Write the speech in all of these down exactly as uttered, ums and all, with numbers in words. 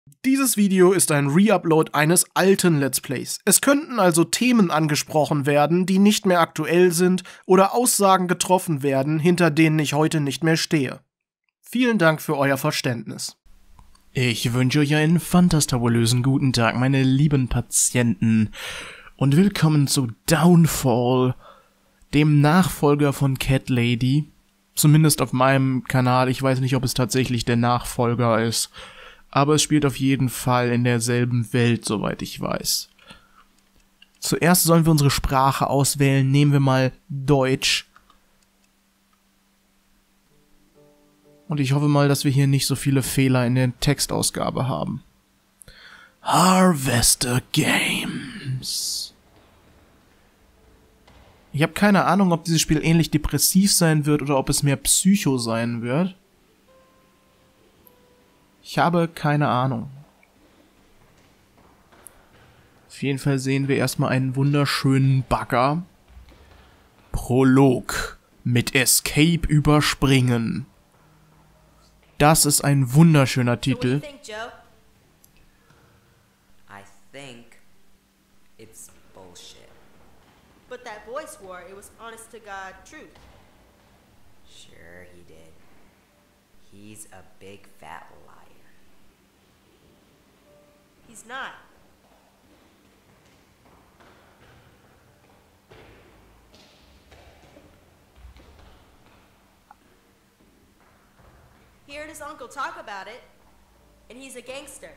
Dieses Video ist ein Reupload eines alten Let's Plays. Es könnten also Themen angesprochen werden, die nicht mehr aktuell sind oder Aussagen getroffen werden, hinter denen ich heute nicht mehr stehe. Vielen Dank für euer Verständnis. Ich wünsche euch einen fantastabulösen guten Tag, meine lieben Patienten, und willkommen zu Downfall, dem Nachfolger von Cat Lady. Zumindest auf meinem Kanal, ich weiß nicht, ob es tatsächlich der Nachfolger ist. Aber es spielt auf jeden Fall in derselben Welt, soweit ich weiß. Zuerst sollen wir unsere Sprache auswählen. Nehmen wir mal Deutsch. Und ich hoffe mal, dass wir hier nicht so viele Fehler in der Textausgabe haben. Harvester Games. Ich habe keine Ahnung, ob dieses Spiel ähnlich depressiv sein wird oder ob es mehr Psycho sein wird. Ich habe keine Ahnung. Auf jeden Fall sehen wir erstmal einen wunderschönen Bagger. Prolog. Mit Escape überspringen. Das ist ein wunderschöner Titel. So what do you think, Joe? I think it's bullshit. But that boy swore it was honest to God truth. Sure he did. He's a big fat liar. He's not. He heard his uncle talk about it, and he's a gangster.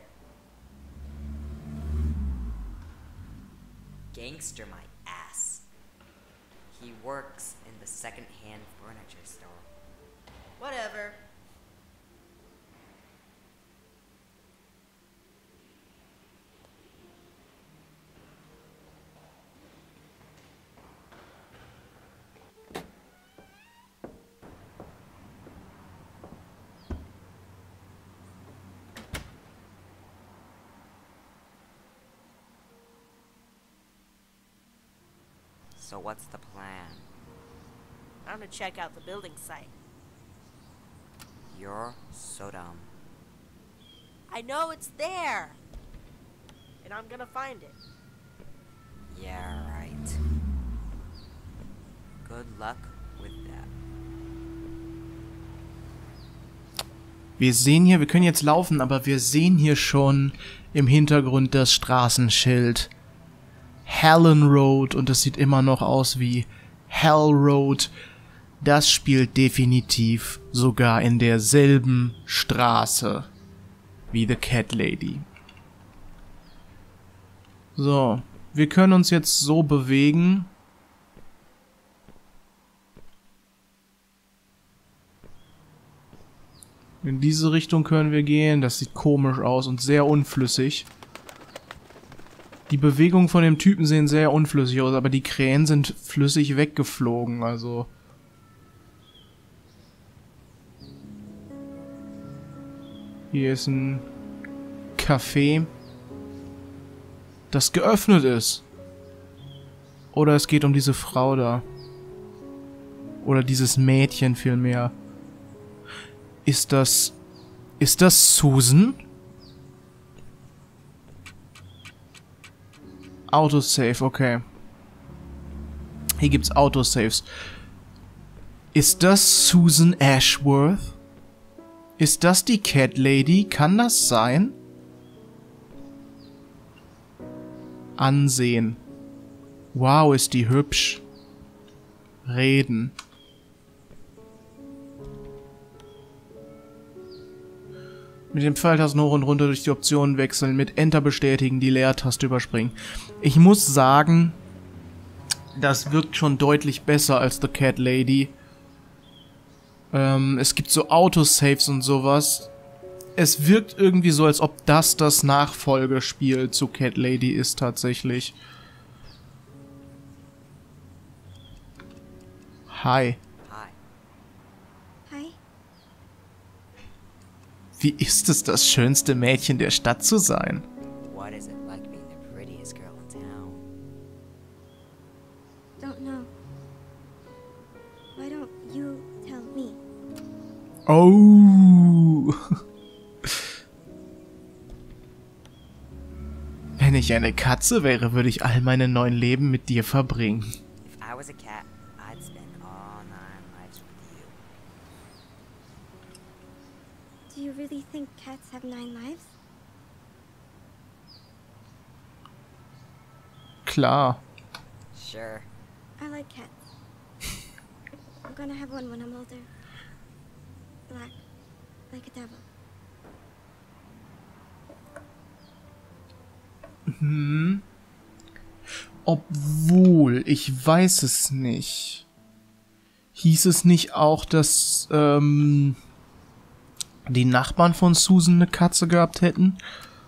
Gangster my ass. He works in the second-hand furniture store. Whatever. So what's the plan? I'm gonna check out the building site. You're so dumb. I know it's there, and I'm gonna find it. Yeah, right. Good luck with that. Wir sehen hier, wir können jetzt laufen, aber wir sehen hier schon im Hintergrund das Straßenschild. Helen Road, und es sieht immer noch aus wie Hell Road. Das spielt definitiv sogar in derselben Straße wie The Cat Lady. So, wir können uns jetzt so bewegen. In diese Richtung können wir gehen. Das sieht komisch aus und sehr unflüssig. Die Bewegungen von dem Typen sehen sehr unflüssig aus, aber die Krähen sind flüssig weggeflogen, also... Hier ist ein Café, das geöffnet ist. Oder es geht um diese Frau da. Oder dieses Mädchen vielmehr. Ist das... Ist das Susan? Autosave, okay. Hier gibt's Autosaves. Ist das Susan Ashworth? Ist das die Cat Lady? Kann das sein? Ansehen. Wow, ist die hübsch. Reden. Mit dem Pfeiltasten hoch und runter durch die Optionen wechseln, mit Enter bestätigen, die Leertaste überspringen. Ich muss sagen, das wirkt schon deutlich besser als The Cat Lady. Ähm, es gibt so Autosaves und sowas. Es wirkt irgendwie so, als ob das das Nachfolgespiel zu Cat Lady ist tatsächlich. Hi. Wie ist es, das schönste Mädchen der Stadt zu sein? What is it like being the prettiest girl in town? Don't know. Why don't you tell me? Oh. Wenn ich eine Katze wäre, würde ich all meine neuen Leben mit dir verbringen. If I was a cat, I'd spend all nine lives with you. Do you really think cats have nine lives? Klar. Sure. I like cats. I'm gonna have one when I'm older. Black, like a devil. Hm. Obwohl, ich weiß es nicht. Hieß es nicht auch, dass ähm, die Nachbarn von Susan eine Katze gehabt hätten?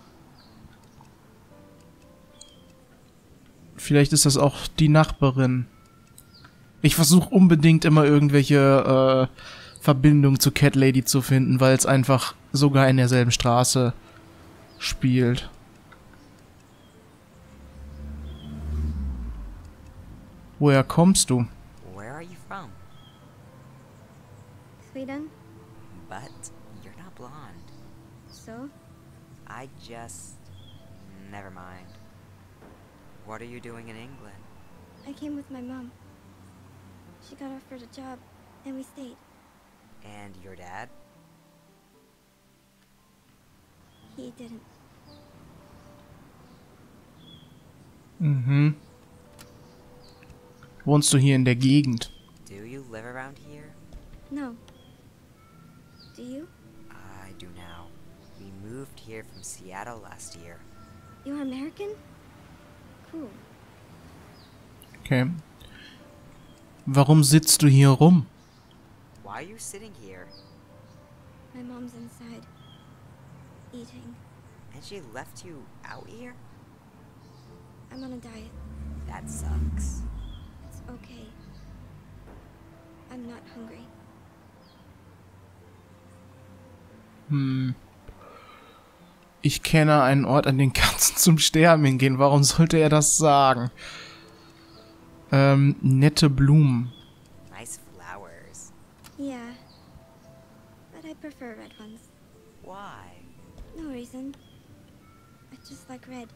Vielleicht ist das auch die Nachbarin. Ich versuche unbedingt immer irgendwelche äh, Verbindungen zu Cat Lady zu finden, weil es einfach sogar in derselben Straße spielt. Woher kommst du? Where are you from? Sweden? But you're not blonde. So? I just... Never mind. What are you doing in England? I came with my mom. She got offered a job, and we stayed. And your dad? He didn't. Mhm. Wohnst du hier in der Gegend? Do you live around here? No. Do you? I do now. We moved here from Seattle last year. You're American? Cool. Okay. Warum sitzt du hier rum? Why are you sitting here? My mom's inside. Eating. And she left you out here? I'm on a diet. That sucks. It's okay. I'm not hungry. Hm. Ich kenne einen Ort, an den Katzen zum Sterben hingehen. Warum sollte er das sagen? Ähm, nette Blumen. Nice flowers. Yeah. But I prefer red ones. Why? No reason. I just like red.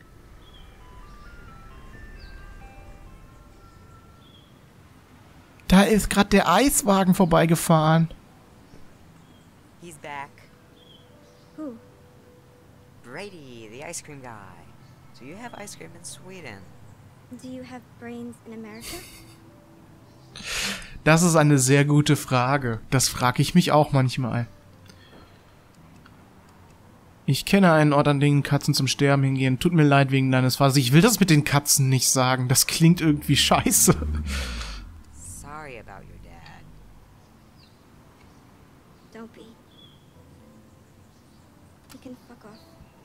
Da ist gerade der Eiswagen vorbeigefahren. He's back. Who? Brady, the ice cream guy. Do you have ice cream in Sweden? Do you have brains in America? Das ist eine sehr gute Frage. Das frage ich mich auch manchmal. Ich kenne einen Ort, an dem Katzen zum Sterben hingehen. Tut mir leid wegen deines Vaters. Ich will das mit den Katzen nicht sagen. Das klingt irgendwie scheiße. Sorry about your dad. Don't be. You can fuck off.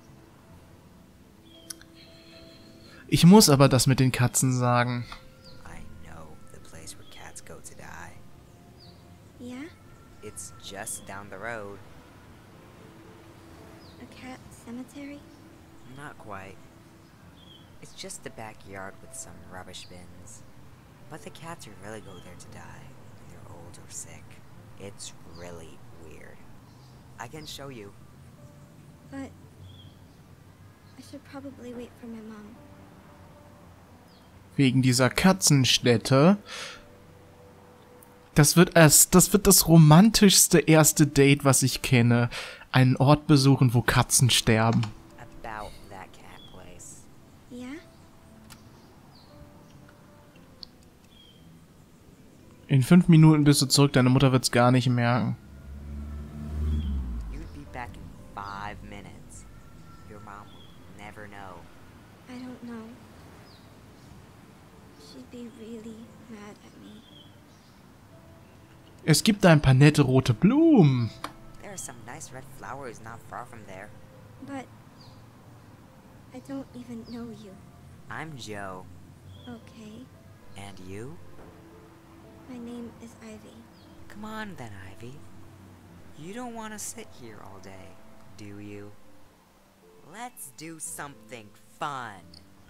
Ich muss aber das mit den Katzen sagen. I know the place where cats go to die. Yeah? It's just down the road. A cat cemetery? Not quite. It's just the backyard with some rubbish bins. But the cats really go there to die when they're old or sick. It's really weird. I can show you. But I should probably wait for my mom. Wegen dieser Katzenstätte. Das wird erst, das wird das romantischste erste Date, was ich kenne. Einen Ort besuchen, wo Katzen sterben. About that cat place. Yeah? In fünf Minuten bist du zurück, deine Mutter wird's gar nicht merken. You'd be back in five minutes. Your mom will never know. I don't know. She'd be really mad at me. Es gibt ein paar nette rote Blumen. There are some nice red flowers not far from there. But I don't even know you. I'm Joe. Okay. And you? My name is Ivy. Come on then, Ivy. You don't want to sit here all day, do you? Let's do something fun.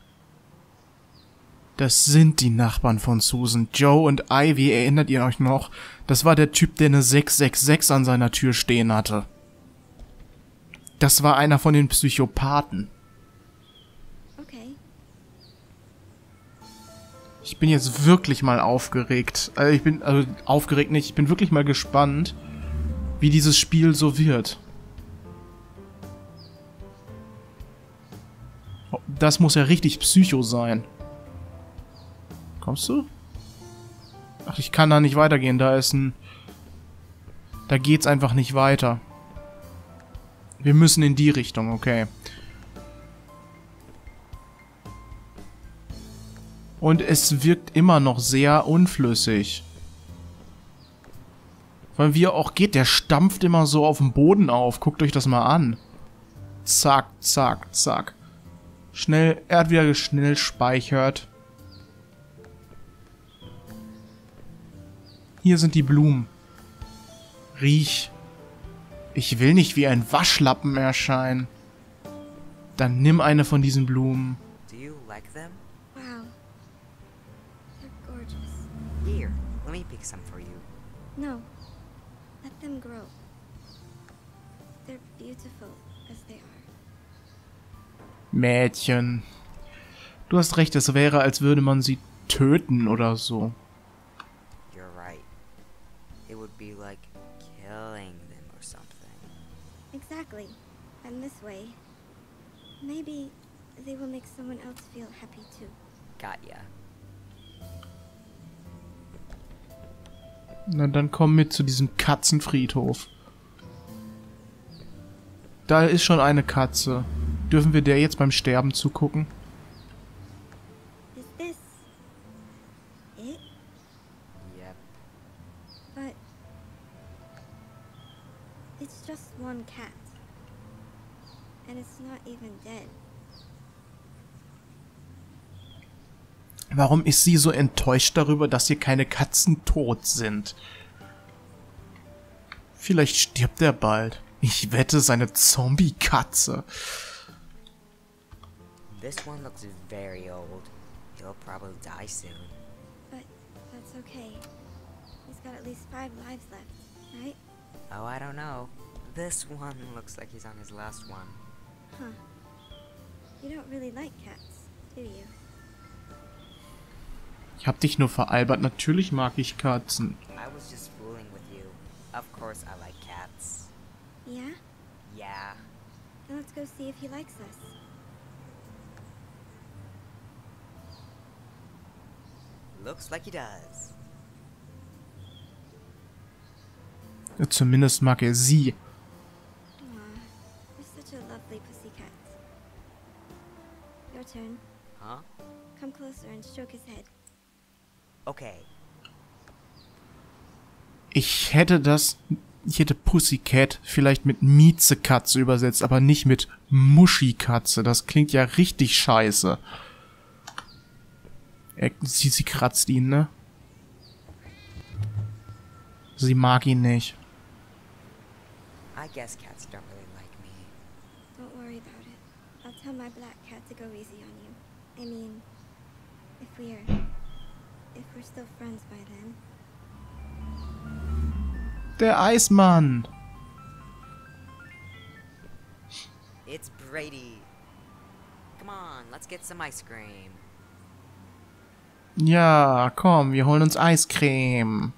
Das sind die Nachbarn von Susan. Joe und Ivy, erinnert ihr euch noch? Das war der Typ, der eine sechs sechs sechs an seiner Tür stehen hatte. Das war einer von den Psychopathen. Ich bin jetzt wirklich mal aufgeregt. Also ich bin, also aufgeregt nicht, ich bin wirklich mal gespannt, wie dieses Spiel so wird. Das muss ja richtig Psycho sein. Kommst du? Ach, ich kann da nicht weitergehen. Da ist ein... Da geht's einfach nicht weiter. Wir müssen in die Richtung, okay. Und es wirkt immer noch sehr unflüssig. Weil wie er auch geht, der stampft immer so auf dem Boden auf. Guckt euch das mal an. Zack, zack, zack. Schnell, er hat wieder schnell speichert. Hier sind die Blumen. Riech. Ich will nicht wie ein Waschlappen erscheinen. Dann nimm eine von diesen Blumen. Do you like them? Wow. They're gorgeous. Here, let me pick some for you. No. Let them grow. They're beautiful as they are. Mädchen. Du hast recht, es wäre, als würde man sie töten oder so. You're right. It would be like killing them or something. Exactly. And this way, maybe they will make someone else feel happy too. Got ya. Na, dann komm mit zu diesem Katzenfriedhof. Da ist schon eine Katze. Dürfen wir der jetzt beim Sterben zugucken? Is this it? Yep. But it's just one cat. And it's not even dead. Warum ist sie so enttäuscht darüber, dass hier keine Katzen tot sind? Vielleicht stirbt er bald. Ich wette, seine Zombie-Katze. This one looks very old. He'll probably die soon. But that's okay. He's got at least five lives left, right? Oh, I don't know. This one looks like he's on his last one. Huh. You don't really like cats, do you? Ich hab dich nur veralbert. Natürlich mag ich Katzen. I was just fooling with you. Of course I like cats. Yeah? Yeah. Then let's go see if he likes us. Looks like he does. Zumindest mag er sie. Aw, you're such a lovely pussycat. Your turn. Huh? Come closer and stroke his head. Okay. Ich hätte das... Ich hätte Pussycat vielleicht mit Miezekatze übersetzt, aber nicht mit Muschikatze. Das klingt ja richtig scheiße. Er, sie, sie kratzt ihn, ne? Sie mag ihn nicht. I guess cats don't really like me. Don't worry about it. I'll tell my black cat to go easy on you. I mean, if we're... if we're still friends by then. Der Eismann! It's Brady. Come on, let's get some ice cream. Ja, komm, wir holen uns Eiscreme.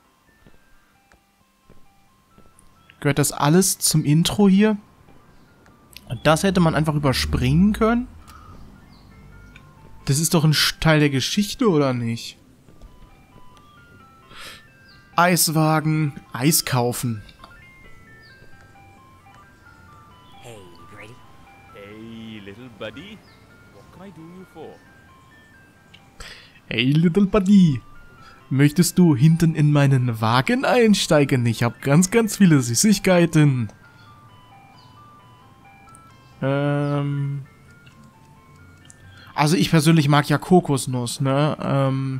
Gehört das alles zum Intro hier? Das hätte man einfach überspringen können? Das ist doch ein Teil der Geschichte, oder nicht? Eiswagen, Eis kaufen. Hey, Brady. Hey, little buddy. What can I do you for? Hey, little buddy. Möchtest du hinten in meinen Wagen einsteigen? Ich habe ganz, ganz viele Süßigkeiten. Ähm... Also ich persönlich mag ja Kokosnuss, ne? Ähm...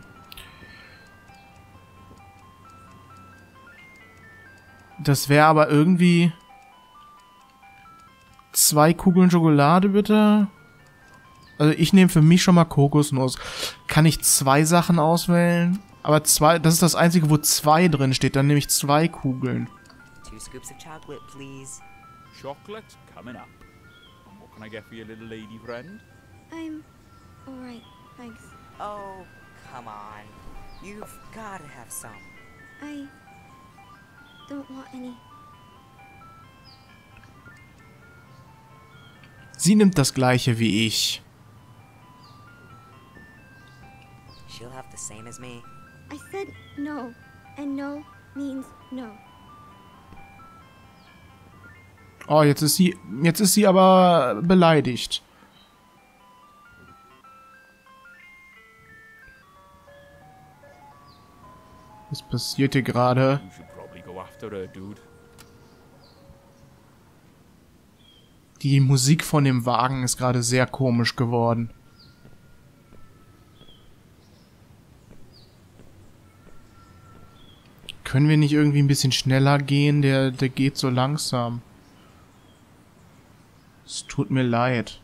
Das wäre aber irgendwie... Zwei Kugeln Schokolade, bitte? Also ich nehme für mich schon mal Kokosnuss. Kann ich zwei Sachen auswählen? Aber zwei, das ist das Einzige, wo zwei drin steht. Dann nehme ich zwei Kugeln. Two scoops of chocolate, please. Chocolate coming up. And what can I get for your little lady friend? I'm alright, thanks. Oh, come on. You've gotta have some. I don't want any. Sie nimmt das gleiche wie ich. She'll have the same as me. I said no, and no means no. Oh, jetzt ist sie, jetzt ist sie aber beleidigt. Was passiert hier gerade? You should probably go after her, dude. Die Musik von dem Wagen ist gerade sehr komisch geworden. Können wir nicht irgendwie ein bisschen schneller gehen? Der, der geht so langsam. Es tut mir leid.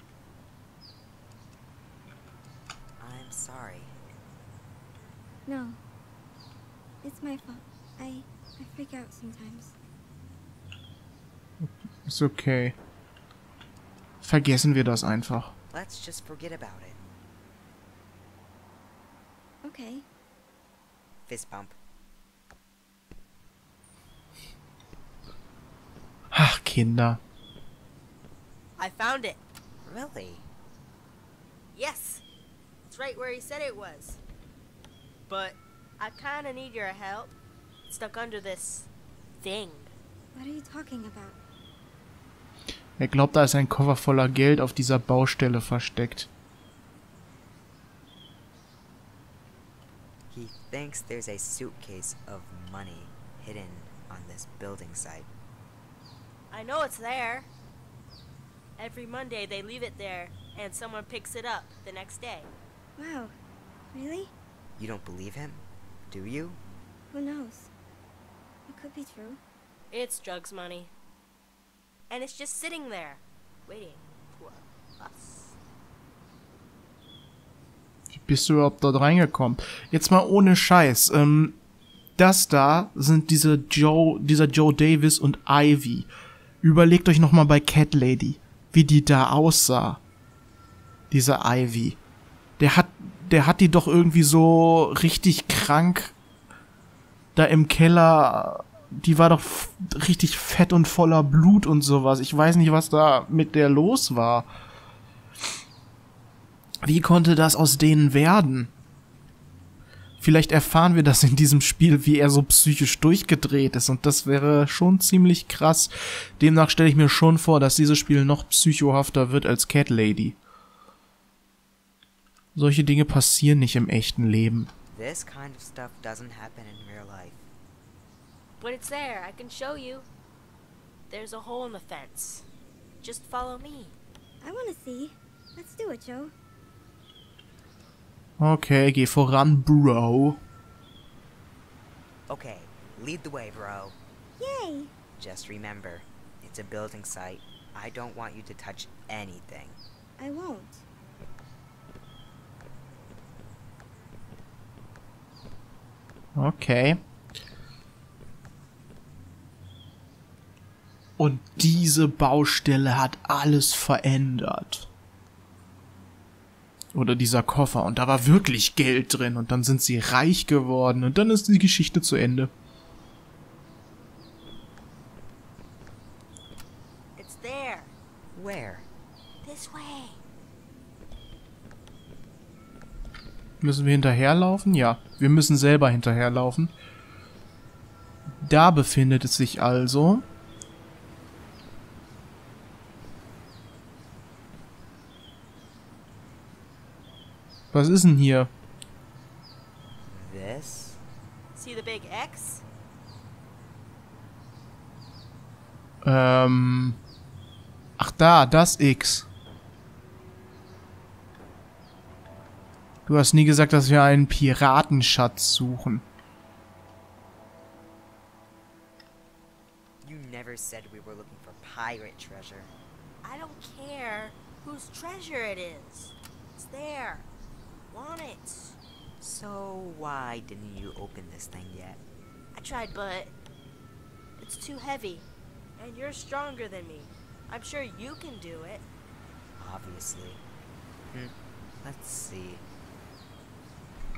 I'm sorry. No. It's my fault. I I freak out sometimes. Ist okay. Vergessen wir das einfach. Let's just forget about it. Okay. Fist bump. Ach, Kinder. I found it. Really? Yes. It's right where he said it was. But I kinda need your help. It's stuck under this thing. What are you talking about? Er glaubt, da ist ein Koffer voller Geld auf dieser Baustelle versteckt. He thinks there's a suitcase of money hidden on this building site. I know it's there. Every Monday they leave it there and someone picks it up the next day. Wow. Really? You don't believe him? Do you? Who knows? It could be true. It's drugs money. And it's just sitting there, waiting for us. Wie bist du überhaupt dort reingekommen? Jetzt mal ohne Scheiß. Ähm, das da sind diese Joe, dieser Joe Davis und Ivy. Überlegt euch nochmal bei Cat Lady, wie die da aussah. Diese Ivy. Der hat, der hat die doch irgendwie so richtig krank da im Keller. Die war doch f- richtig fett und voller Blut und sowas. Ich weiß nicht, was da mit der los war. Wie konnte das aus denen werden? Vielleicht erfahren wir das in diesem Spiel, wie er so psychisch durchgedreht ist. Und das wäre schon ziemlich krass. Demnach stelle ich mir schon vor, dass dieses Spiel noch psychohafter wird als Cat Lady. Solche Dinge passieren nicht im echten Leben. This kind of stuff doesn't happen in real life. But it's there, I can show you. There's a hole in the fence. Just follow me. I want to see. Let's do it, Joe. Okay, geh voran, Bro. Okay, lead the way, bro. Yay! Just remember, it's a building site. I don't want you to touch anything. I won't. Okay. Und diese Baustelle hat alles verändert. Oder dieser Koffer. Und da war wirklich Geld drin. Und dann sind sie reich geworden. Und dann ist die Geschichte zu Ende. It's there. Where? This way. Müssen wir hinterherlaufen? Ja, wir müssen selber hinterherlaufen. Da befindet es sich also. Was ist denn hier? This? See the big X? Ähm. Ach da, das X. Du hast nie gesagt, dass wir einen Piratenschatz suchen. You never said we were looking for pirate treasure. I don't care whose treasure it is. It's there. Want it. So why didn't you open this thing yet? I tried, but it's too heavy. And you're stronger than me. I'm sure you can do it. Obviously. Hmm. Let's see.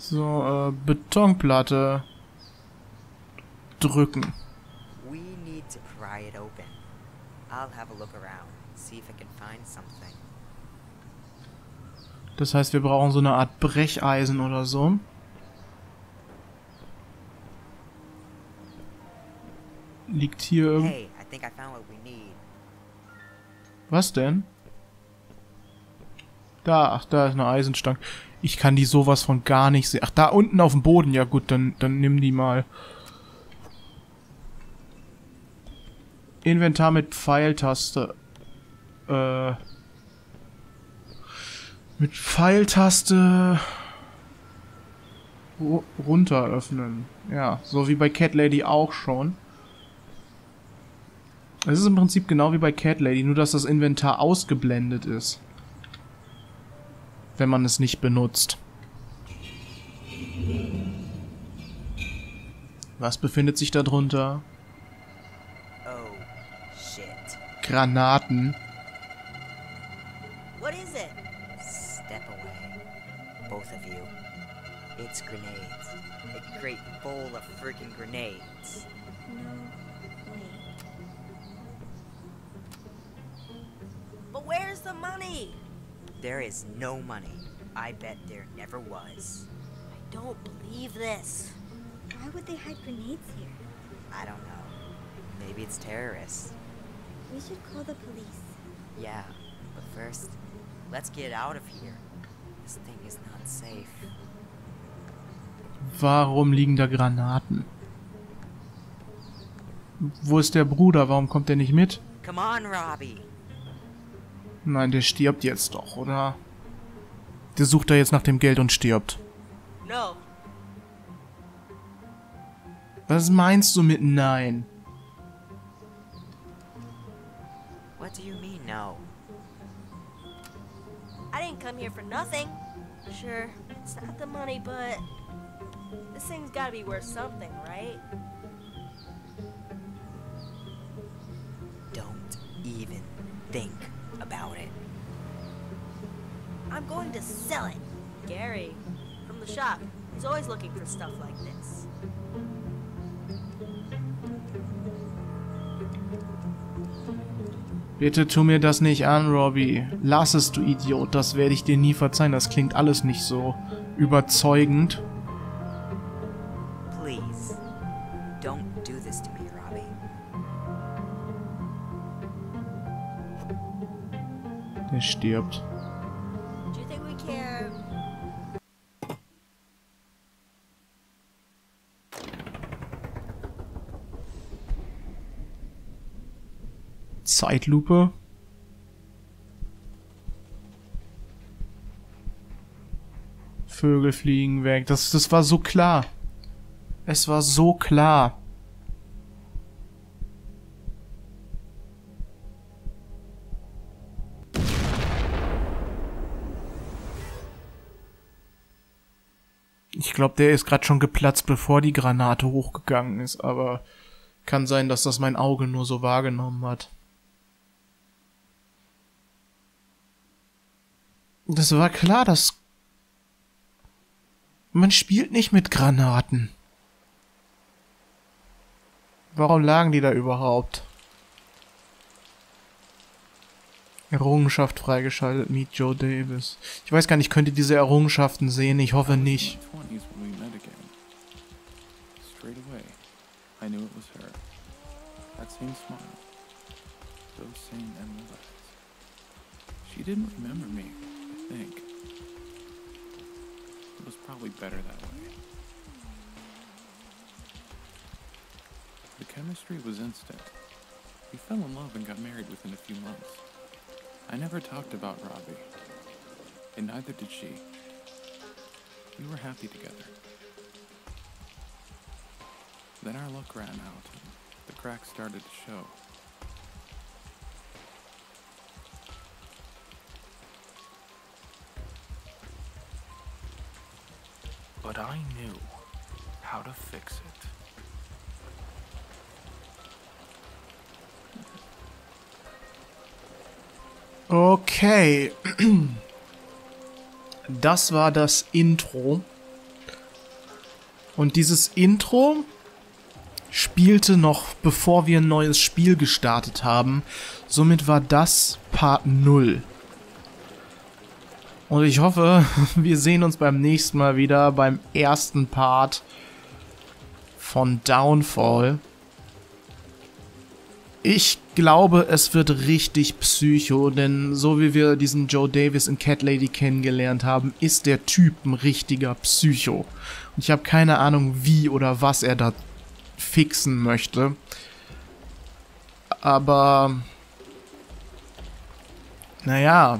So, äh, Betonplatte drücken. We need to pry it open. I'll have a look around, see if I can find something. Das heißt, wir brauchen so eine Art Brecheisen oder so. Liegt hier irgend... Hey, I think I found what we need. Was denn? Da, ach, da ist eine Eisenstange. Ich kann die sowas von gar nicht sehen. Ach, da unten auf dem Boden. Ja gut, dann, dann nimm die mal. Inventar mit Pfeiltaste. Äh... Mit Pfeiltaste ru- runter öffnen. Ja, so wie bei Cat Lady auch schon. Es ist im Prinzip genau wie bei Cat Lady, nur dass das Inventar ausgeblendet ist. Wenn man es nicht benutzt. Was befindet sich da drunter? Oh, shit. Granaten. What is it? Step away. Both of you. It's grenades. A great bowl of freaking grenades. No way. But where's the money? There is no money. I bet there never was. I don't believe this. Why would they hide grenades here? I don't know. Maybe it's terrorists. We should call the police. Yeah, but first, let's get out of here. This thing is not safe. Warum liegen da Granaten? Wo ist der Bruder? Warum kommt der nicht mit? Come on, Robbie. Nein, der stirbt jetzt doch, oder? Der sucht da jetzt nach dem Geld und stirbt. No. Was meinst du mit nein? What do you mean, no? I didn't come here for nothing. Sure, it's not the money, but this thing's gotta be worth something, right? Don't even think about it. I'm going to sell it. Gary, from the shop, he's always looking for stuff like this. Bitte tu mir das nicht an, Robbie. Lass es, du Idiot. Das werde ich dir nie verzeihen. Das klingt alles nicht so überzeugend. Please, don't do this to me, Robbie. Der stirbt. Do you think we can... Zeitlupe. Vögel fliegen weg. Das, das war so klar. Es war so klar. Ich glaube, der ist gerade schon geplatzt, bevor die Granate hochgegangen ist, aber kann sein, dass das mein Auge nur so wahrgenommen hat. Das war klar, dass... Man spielt nicht mit Granaten. Warum lagen die da überhaupt? Errungenschaft freigeschaltet, Meet Joe Davis. Ich weiß gar nicht, könnt ihr diese Errungenschaften sehen? Ich hoffe nicht. I knew it was her. That same smile. Those same emerald eyes. She didn't remember me, I think. It was probably better that way. The chemistry was instant. We fell in love and got married within a few months. I never talked about Robbie, and neither did she. We were happy together. Then our luck ran out, and the cracks started to show. But I knew how to fix it. Okay. Das war das Intro. Und dieses Intro spielte noch, bevor wir ein neues Spiel gestartet haben. Somit war das Part null. Und ich hoffe, wir sehen uns beim nächsten Mal wieder beim ersten Part von Downfall. Ich glaube, es wird richtig psycho, denn so wie wir diesen Joe Davis in Cat Lady kennengelernt haben, ist der Typ ein richtiger Psycho. Und ich habe keine Ahnung, wie oder was er da fixen möchte. Aber naja,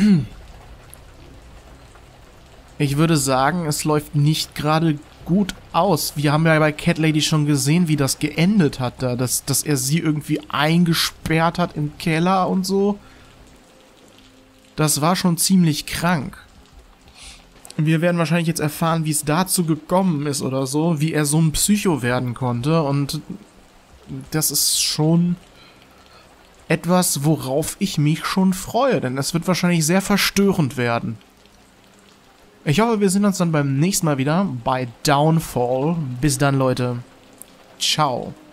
ich würde sagen, es läuft nicht gerade gut aus. Wir haben ja bei Cat Lady schon gesehen, wie das geendet hat da, dass, dass er sie irgendwie eingesperrt hat im Keller und so. Das war schon ziemlich krank. Wir werden wahrscheinlich jetzt erfahren, wie es dazu gekommen ist oder so, wie er so ein Psycho werden konnte, und das ist schon etwas, worauf ich mich schon freue, denn es wird wahrscheinlich sehr verstörend werden. Ich hoffe, wir sehen uns dann beim nächsten Mal wieder bei Downfall. Bis dann, Leute. Ciao.